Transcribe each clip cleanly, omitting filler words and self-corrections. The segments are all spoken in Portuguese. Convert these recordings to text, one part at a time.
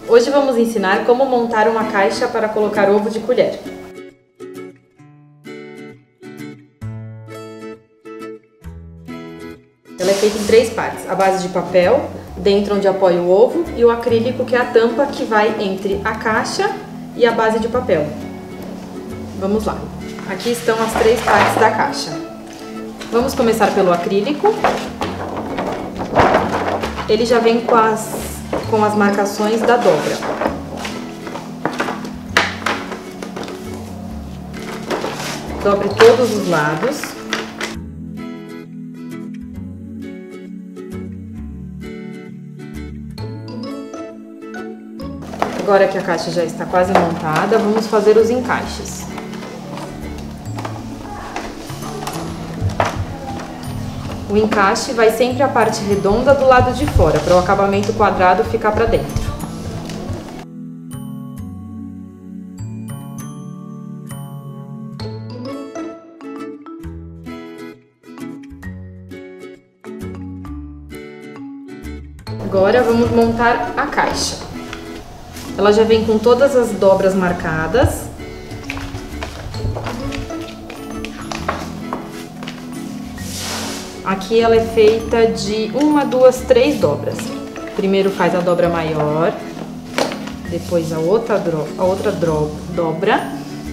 Hoje vamos ensinar como montar uma caixa para colocar ovo de colher. Ela é feita em 3 partes, a base de papel, dentro onde apoia o ovo, e o acrílico, que é a tampa que vai entre a caixa e a base de papel. Vamos lá. Aqui estão as 3 partes da caixa. Vamos começar pelo acrílico. Ele já vem com as marcações da dobra. Dobre todos os lados. Agora que a caixa já está quase montada, vamos fazer os encaixes. O encaixe vai sempre a parte redonda do lado de fora, para o acabamento quadrado ficar para dentro. Agora vamos montar a caixa. Ela já vem com todas as dobras marcadas. Aqui ela é feita de 1, 2, 3 dobras. Primeiro faz a dobra maior, depois a outra dobra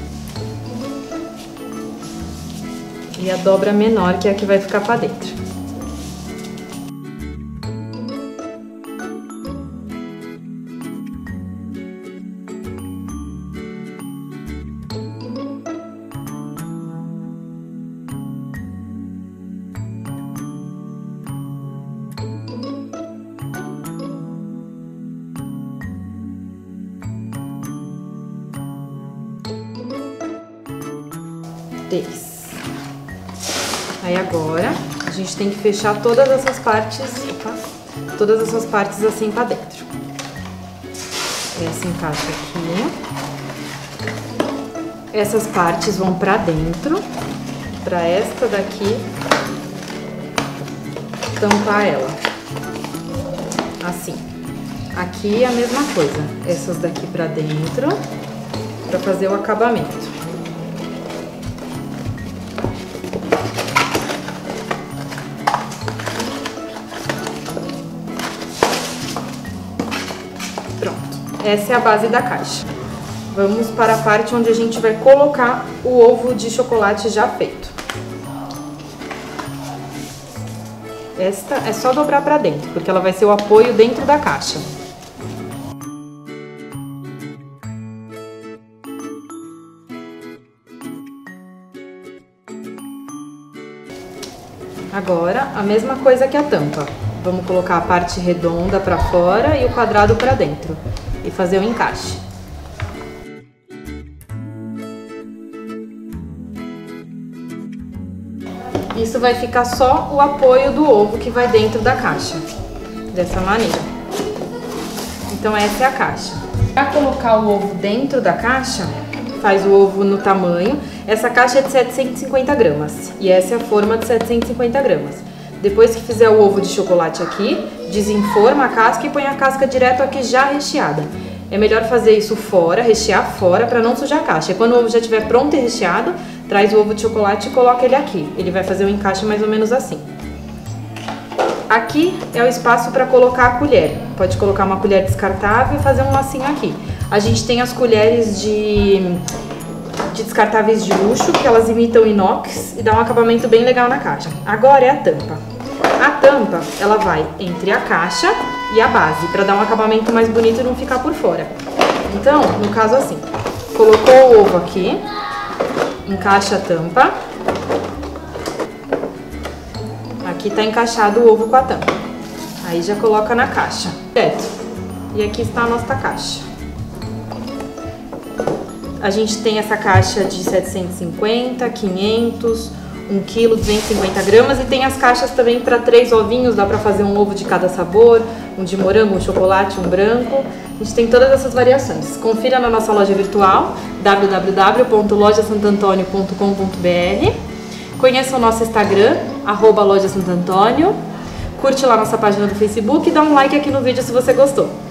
e a dobra menor, que é a que vai ficar para dentro. Aí agora a gente tem que fechar todas essas partes, assim pra dentro. Essa encaixa aqui. Essas partes vão pra dentro, pra esta daqui tampar ela. Assim. Aqui é a mesma coisa. Essas daqui pra dentro, pra fazer o acabamento. Essa é a base da caixa. Vamos para a parte onde a gente vai colocar o ovo de chocolate já feito. Esta é só dobrar para dentro, porque ela vai ser o apoio dentro da caixa. Agora, a mesma coisa que a tampa. Vamos colocar a parte redonda para fora e o quadrado para dentro e fazer o encaixe. Isso vai ficar só o apoio do ovo que vai dentro da caixa, dessa maneira. Então essa é a caixa. Para colocar o ovo dentro da caixa, faz o ovo no tamanho. Essa caixa é de 750 gramas e essa é a forma de 750 gramas. Depois que fizer o ovo de chocolate aqui, desenforma a casca e põe a casca direto aqui já recheada. É melhor fazer isso fora, rechear fora, para não sujar a caixa. E quando o ovo já estiver pronto e recheado, traz o ovo de chocolate e coloca ele aqui. Ele vai fazer um encaixe mais ou menos assim. Aqui é o espaço para colocar a colher. Pode colocar uma colher descartável e fazer um lacinho aqui. A gente tem as colheres de descartáveis de luxo, que elas imitam inox e dá um acabamento bem legal na caixa. Agora é a tampa. A tampa, ela vai entre a caixa e a base, para dar um acabamento mais bonito e não ficar por fora. Então, no caso assim, colocou o ovo aqui, encaixa a tampa. Aqui tá encaixado o ovo com a tampa. Aí já coloca na caixa. Certo? E aqui está a nossa caixa. A gente tem essa caixa de 750, 500, 1 kg, 250 gramas, e tem as caixas também para 3 ovinhos, dá para fazer um ovo de cada sabor, um de morango, um chocolate, um branco. A gente tem todas essas variações. Confira na nossa loja virtual, www.lojasantantonio.com.br. Conheça o nosso Instagram, @lojasantantonio. Curte lá nossa página do Facebook e dá um like aqui no vídeo se você gostou.